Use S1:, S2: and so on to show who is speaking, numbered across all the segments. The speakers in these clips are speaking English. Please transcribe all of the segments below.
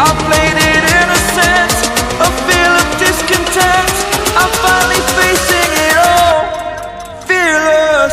S1: Heart-plated innocence, a feel of discontent. I'm finally facing it all, fearless.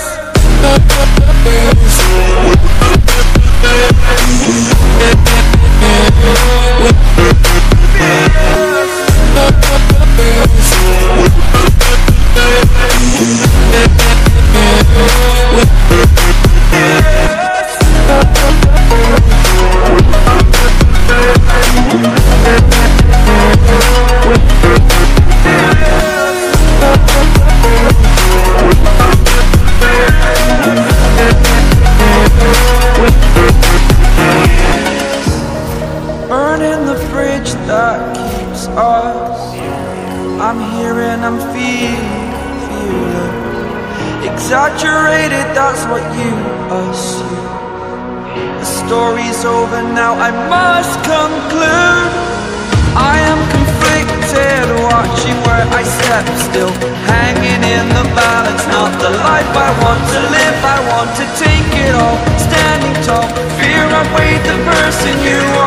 S1: Burning the bridge that keeps us. I'm here and I'm feeling exaggerated, that's what you assume. The story's over now, I must conclude. I am conflicted, watching where I step still, hanging in the balance. Not the life I want to live, I want to take it all. Standing tall, fear I've weighed the person you are.